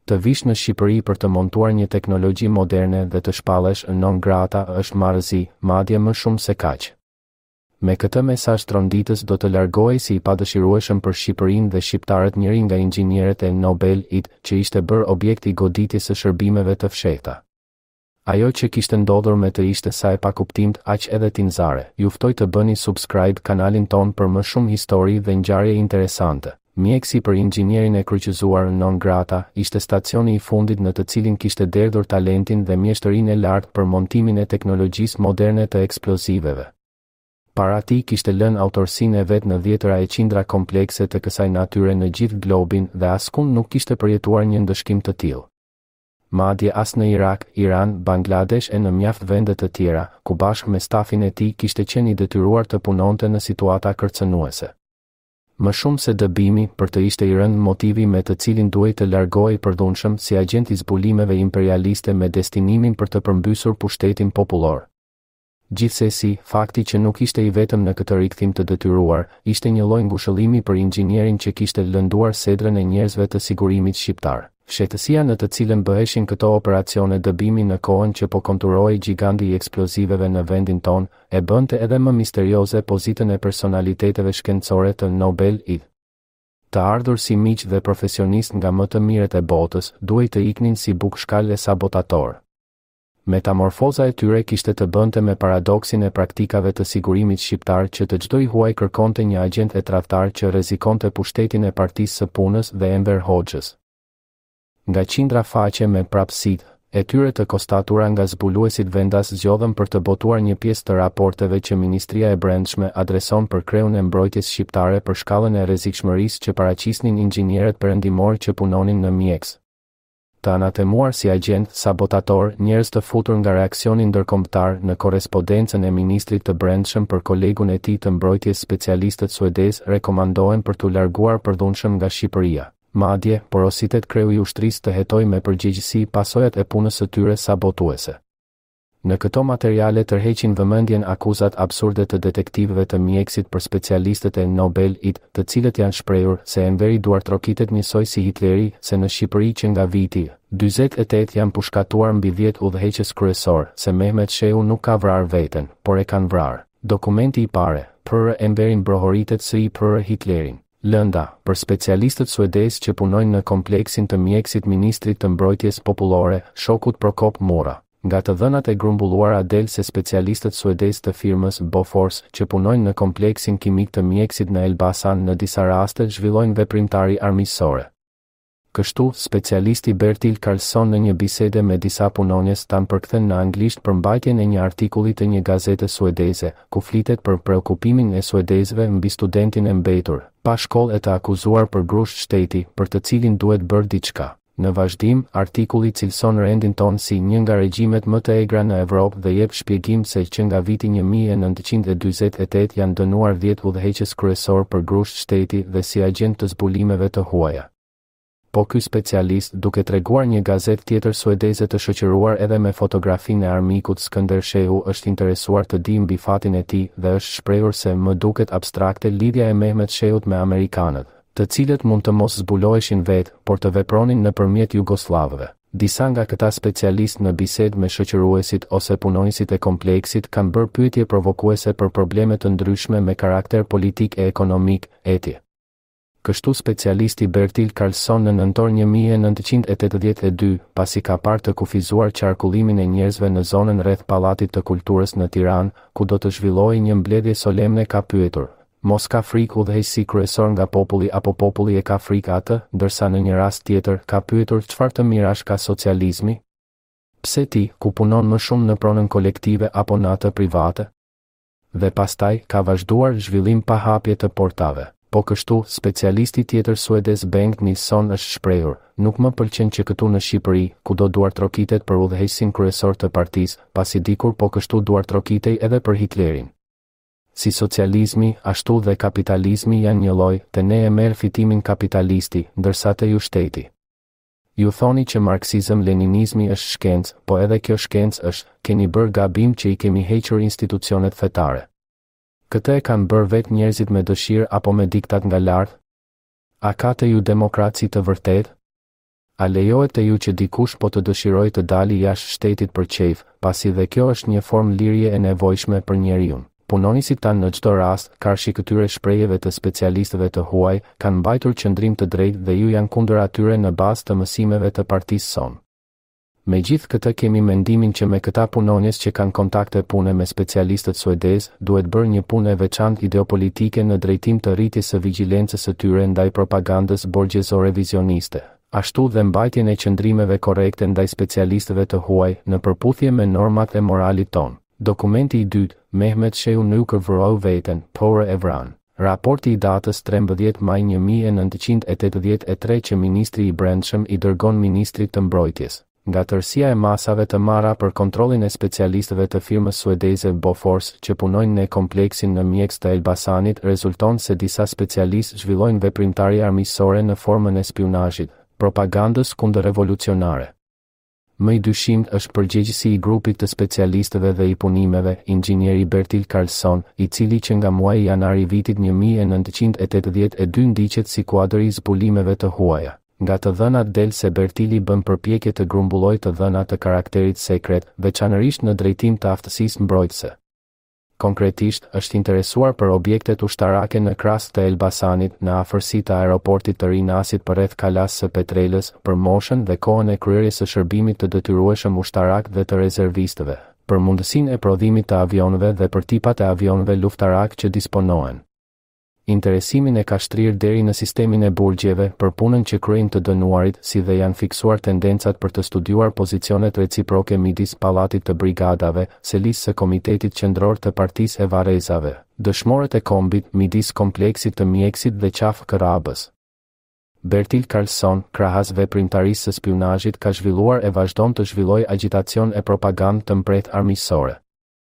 Të vish në Shqipëri për të montuar një teknologji moderne dhe të shpallesh non grata është marrëzi, madje më shumë se kaq. Me këtë mesazh tronditës do të largohej si i padëshirueshëm për Shqipërinë dhe shqiptarët njëri nga inxhinierët e Nobel që ishte bërë objekt i goditjes së shërbimeve të fshehta. Ajo që kishte ndodhur me të ishte sa e pakuptimt aq edhe tinzare. Ju ftoj të bëni subscribe kanalin ton për më shumë histori dhe ngjarje interesante. Mjeksi për inxhinierin e kryqëzuar non grata ishte stacioni i fundit në të cilin kishte derdhur talentin dhe mjeshtërinë e lartë për montimin e teknologjisë moderne të eksploziveve. Para tij kishte lënë autorsinë e vet në dhjetëra e qindra komplekse të kësaj natyre në gjithë globin dhe askund nuk kishte përjetuar një ndëshkim të tillë. Madje as në Irak, Iran, Bangladesh e në mjaft vende të tjera, ku bashkë me stafin e tij kishte qenë i detyruar të punonte në situata kërcënuese. Më shumë se dëbimi, për të ishte i rënë motivi me të cilin duhej të largohej përdhunshëm si agent i zbulimeve imperialiste me destinimin për të përmbysur pushtetin popullor. Gjithsesi, fakti që nuk ishte i vetëm në këtë rikthim të detyruar, ishte një lloj ngushëllimi për inxhinierin që kishte lënduar sedrën e njerëzve të sigurimit shqiptar. Fshehtësia në të cilën bëheshin këto operacione dëbimi në kohën që po konturohej giganti i eksploziveve në vendin ton, e bënte edhe më misterioze pozitën e personaliteteve shkencore të Nobel të ardhur si miq dhe profesionist nga më të mirët e botës, duhej të iknin si bukshkal e sabotator. Metamorfoza e tyre kishte të bënte me paradoksin e praktikave të sigurimit shqiptar që të çdo i huaj kërkonte një agent e tradhtar që rrezikonte pushtetin e Partisë së Punës dhe Enver Hoxhës. Nga qindra faqe me prapësit, e tyre të konstatuara nga zbuluesit vendas zgjodhën për të botuar një pjesë të raporteve që Ministria e Brendshme adreson për kreun e mbrojtjes shqiptare për shkallën e rrezikshmërisë që paraqisnin inxhinierët perëndimor që punonin në mjeks. Të anatemuar si agent, sabotator, njerëz të futur nga reaksioni ndërkombëtar në korrespondencën e Ministrit të Brendshëm për kolegun e tij të mbrojtjes specialistët suedez rekomandohen për t'u larguar përdhunshëm nga Shqipëria. Madje, porositet kreu i ushtrisë të hetoj me përgjegjësi pasojat e punës së tyre sabotuese. Në këto materiale tërheqin vëmendjen akuzat absurde të detektivëve të mjekësit për specialistët e Nobel të cilët janë shprehur se Enveri duartrokitet njësoj si Hitleri, se në Shqipëri që nga viti 48 janë pushkatuar mbi 10 udhëheqës kryesor, se Mehmet Shehu nuk ka vrarë veten, por e kanë vrarë. Dokumenti i parë, për Enverin brohoritet si për Hitlerin. Lënda, për specialistët suedez që punojnë në kompleksin të mjekësit Ministrit të Mbrojtjes Popullore, shokut Prokop Mora. Nga të dhënat e grumbulluara del se specialistët suedez të firmës Bofors që punojnë në kompleksin kimik të mjekësit në Elbasan në disa raste zhvillojnë veprimtari armiqësore. Kështu, specialisti Bertil Karlsson në një bisede me disa punonjes tanë përkthen në anglisht për mbajtjen e një artikulli të një gazete suedeze, ku flitet për preokupimin e suedezëve mbi studentin e mbetur, pa shkollë e të akuzuar për grusht shteti, për të cilin duhet bërë diçka. Në vazhdim, artikulli cilëson rendin ton si një nga regjimet më të egra në Evropë dhe jep shpjegim se që nga viti 1948 janë dënuar 10 udhëheqës kryesor për grusht shteti dhe si agent të zbulimeve të huaja. Po ky specialist, duke treguar një gazetë tjetër suedeze të shoqëruar edhe me fotografinë e armikut Skënder Shehu, është interesuar të di mbi fatin e tij dhe është shprehur se më duket abstrakte lidhja e Mehmet Shehut me amerikanët, të cilët mund të mos zbuloheshin vetë, por të vepronin nëpërmjet jugoslavëve. Disa nga këta specialistë në bisedë me shoqëruesit ose punonjësit e kompleksit kanë bërë pyetje provokuese për probleme të ndryshme me karakter politik e ekonomik, eti. Kështu specialisti Bertil Karlsson në nëntor 1982, pasi ka parë të kufizuar qarkullimin e njerëzve në zonën rreth Pallatit të Kulturës në Tiranë, ku do të zhvillohej një mbledhje solemne, ka pyetur: mos ka frikë udhëheqësi kryesor nga populli apo populli e ka frikë atë? Ndërsa në një rast tjetër ka pyetur çfarë të mirash ka socializmi? Pse ti, ku punon më shumë në pronën kolektive apo në atë private? Dhe pastaj ka vazhduar zhvillim pa hapje të portave. Po kështu, specialisti tjetër suedez Bengt Nilsson është shprehur: nuk më pëlqen që këtu në Shqipëri, ku do duartrokitet për udhëheqësin kryesor të partisë, pasi dikur po kështu duartrokitej edhe për Hitlerin. Si socializmi, ashtu dhe kapitalizmi janë një lloj, te ne e merr fitimin kapitalisti, ndërsa te ju shteti. Ju thoni që marksizëm-leninizmi është shkencë, po edhe kjo shkencë është, keni bërë gabim që i kemi hequr institucionet fetare. Këtë e kanë bërë vetë njerëzit me dëshirë apo me diktat nga lart? A ka të ju demokraci të vërtet? A lejohet të ju që dikush po të dëshiroj të dali jashtë shtetit për qejf, pasi dhe kjo është një formë lirje e nevojshme për njeriun. Punonisit tanë në çdo rast, karshi këtyre shprehjeve të specialistëve të huaj, kanë mbajtur qëndrim të drejtë dhe ju janë kundër atyre në bazë të mësimeve të partisë sonë. Megjithë këtë kemi mendimin që me këta punonjes që kanë kontakte pune me specialistët suedez, duhet bërë një punë e veçantë ideopolitike në drejtim të rritjes së vigjilencës së tyre ndaj propagandës borgjezore vizioniste, ashtu dhe mbajtjen e qëndrimeve korrekte ndaj specialistëve të huaj në përputhje me normat e moralit ton. Dokumenti i dytë, Mehmet Shehu nuk vrau veten, por e vran. Raporti i datës 13 maj 1983 që ministri i brendshëm i dërgon ministrit të mbrojtjes. Nga tërësia e masave të marra për kontrollin e specialistëve të firmës suedeze Bofors që punojnë në kompleksin në mjeks të Elbasanit, rezulton se disa specialistë zhvillojnë veprimtari armiqësore në formën e spionazhit, propagandës kundër revolucionare. Më i dyshimt është përgjegjësi i grupit të specialistëve dhe i punimeve, inxhinieri Bertil Karlsson, i cili që nga muaji janar i vitit 1982 ndiqet si kuadër i zbulimeve të huaja. Nga të dhënat del se Bertili bën përpjekje të grumbullojë të dhënat të karakterit sekret, veçanërisht në drejtim të aftësisë mbrojtëse. Konkretisht, është interesuar për objektet ushtarake në krahas të Elbasanit, në afërsi të aeroportit të Rinasit përreth kalas së Petrelës, për moshën dhe kohën e kryerjes së shërbimit të detyrueshëm ushtarak dhe të rezervistëve, për mundësinë e prodhimit të avionëve dhe për tipat e avionëve luftarak që disponohen. Interesimin e ka shtrirë deri në sistemin e burgjeve për punën që kryejnë të dënuarit, si dhe janë fiksuar tendencat për të studiuar pozicionet reciproke midis pallatit të brigadave, selisë së komitetit qendror të partisë e varrezave, dëshmorët e kombit, midis kompleksit të mjeksit dhe qafë kërabës. Bertil Karlsson, krahas veprimtarisë së spionazhit, ka zhvilluar e vazhdon të zhvillojë agjitacion e propagandë të mprehtë armiqësore.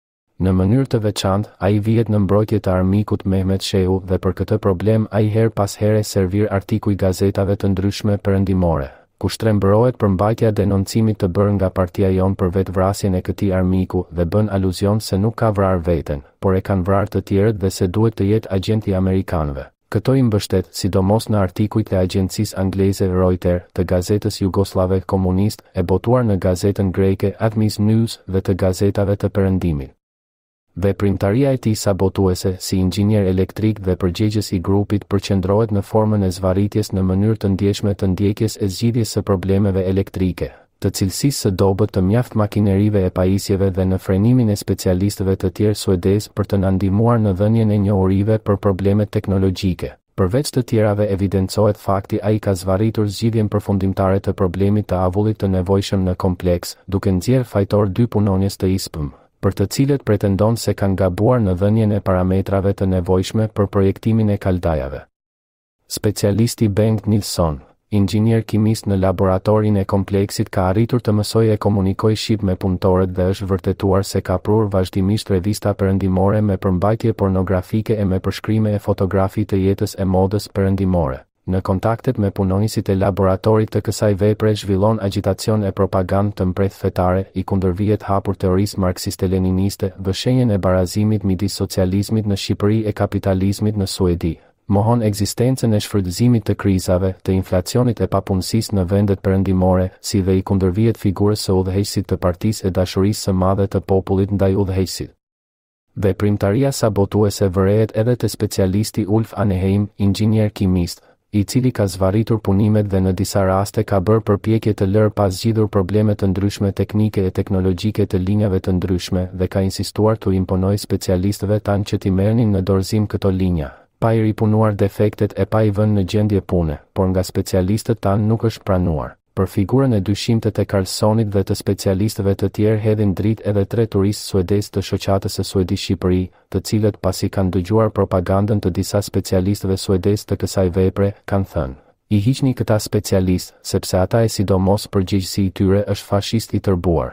Në mënyrë të veçantë, ai vihet në mbrojtje të armikut Mehmet Shehu dhe për këtë problem ai her pas here servir artikuj gazetave të ndryshme perëndimore, ku shtrembërohet për mbajtja denoncimit të bërë nga partia jon për vetvrasjen e këtij armiku dhe bën aluzion se nuk ka vrarë veten, por e kanë vrarë të tjerët dhe se duhet të jetë agent i amerikanëve. Këto i mbështet, sidomos në artikujt e agjencisë angleze Reuters, të gazetës jugoslave komunist, e botuar në gazetën greke Admis News dhe të gazetave të perëndimit. Veprimtaria e tij sabotuese si inxhinier elektrik dhe përgjegjës i grupit përqendrohet në formën e zvarritjes në mënyrë të ndjeshme të ndjekjes e zgjidhjes së problemeve elektrike, të cilësisë së dobët të mjaft makinerive e pajisjeve dhe në frenimin e specialistëve të tjerë suedez për të na ndihmuar në dhënien e njohurive për problemet teknologjike. Përveç të tjerave evidencohet fakti ai ka zvarritur zgjidhjen përfundimtare të problemit të avullit të nevojshëm në kompleks, duke nxjerrë fajtor 2 punonjes të ISPM, për të cilët pretendon se kanë gabuar në dhënien e parametrave të nevojshme për projektimin e kaldajave. Specialisti Bengt Nilsson, inxhinier kimist në laboratorin e kompleksit, ka arritur të mësojë e komunikojë shqip me punëtorët dhe është vërtetuar se ka prur vazhdimisht revista perëndimore me përmbajtje pornografike e me përshkrime e fotografi të jetës e modës perëndimore. Në kontaktet me punonjësit e laboratorit të kësaj vepre zhvillon agitacion e propagandë të mprehtë fetare, i kundërvihet hapur teorisë marksiste-leniniste, vëshenjen e barazimit midis socializmit në Shqipëri e kapitalizmit në Suedi, mohon ekzistencën e shfrytëzimit të krizave, të inflacionit e papunësisë në vendet perëndimore, si dhe i kundërvihet figurës së udhëheqësit të partisë e dashurisë së madhe të popullit ndaj udhëheqësit. Veprimtaria sabotuese vërehet edhe te specialisti Ulf Aneheim, inxhinier kimist, i cili ka zvarritur punimet dhe në disa raste ka bërë përpjekje të lërë pas zgjidhur probleme të ndryshme teknike e teknologjike të linjave të ndryshme dhe ka insistuar të imponojë specialistëve tanë që t'i merrnin në dorëzim këto linja, pa i ripunuar defektet e pa i vënë në gjendje pune, por nga specialistët tanë nuk është pranuar. Për figurën e dyshimtë të Karlssonit dhe të specialistëve të tjerë hedhin dritë edhe 3 turistë suedez të shoqatës së Suedi Shqipëri, të cilët pasi kanë dëgjuar propagandën të disa specialistëve suedez të kësaj vepre, kanë thënë: "I hiqni këta specialistë, sepse ata e sidomos përgjegjësi i tyre është fashist i tërbuar."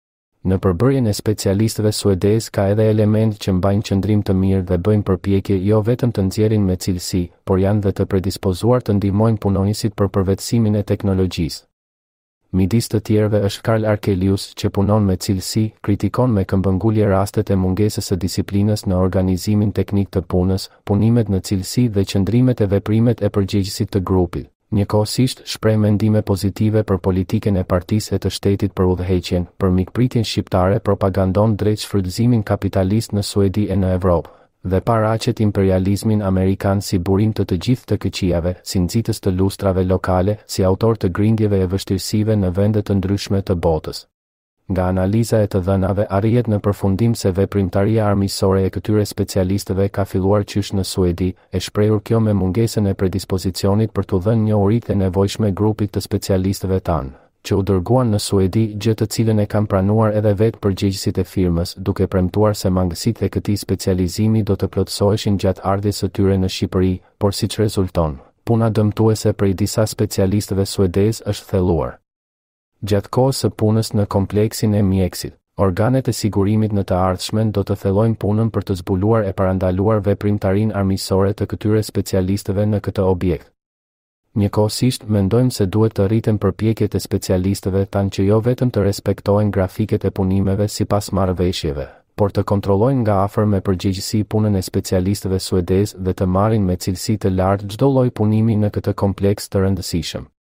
Në përbërjen e specialistëve suedez ka edhe element që mbajnë qëndrim të mirë dhe bëjnë përpjekje jo vetëm të nxjerrin me cilësi, por janë dhe të predispozuar të ndihmojnë punonjësit për përvetësimin e teknologjisë. Midis të tjerëve është Karl Arkelius, që punon me cilësi, kritikon me këmbëngulje rastet e mungesës së disiplinës në organizimin teknik të punës, punimet në cilësi dhe qëndrimet e veprimet e përgjegjësit të grupit. Njëkohësisht, shpreh mendime pozitive për politikën e partisë e të shtetit për udhëheqjen, për mikpritjen shqiptare, propagandon drejt shfrytëzimin kapitalist në Suedi e në Evropë, dhe paraqet imperializmin amerikan si burim të gjithë të këqijave, si nxitës të lustrave lokale, si autor të grindjeve e vështirësive në vende të ndryshme të botës. Nga analiza e të dhënave arrihet në përfundim se veprimtaria armiqësore e këtyre specialistëve ka filluar qysh në Suedi, e shprehur kjo me mungesën e predispozicionit për t'u dhënë njohuritë e nevojshme grupit të specialistëve tanë, që u dërguan në Suedi, gjë të cilën e kanë pranuar edhe vetë përgjegjësit e firmës, duke premtuar se mangësitë e këtij specializimi do të plotësoheshin gjatë ardhjes së tyre në Shqipëri, por siç rezulton, puna dëmtuese prej disa specialistëve suedez është thelluar. Gjatë kohës së punës në kompleksin e mjekësit, organet e sigurimit në të ardhshmen do të thellojnë punën për të zbuluar e parandaluar veprimtarinë armiqësore të këtyre specialistëve në këtë objekt. Njëkohësisht, mendojmë se duhet të rriten përpjekjet e specialistëve tanë që jo vetëm të respektohen grafiket e punimeve sipas marrëveshjeve, por të kontrollojnë nga afër me përgjegjësi punën e specialistëve suedez dhe të marrin me cilësi të lartë çdo lloj punimi në këtë kompleks të rëndësishëm.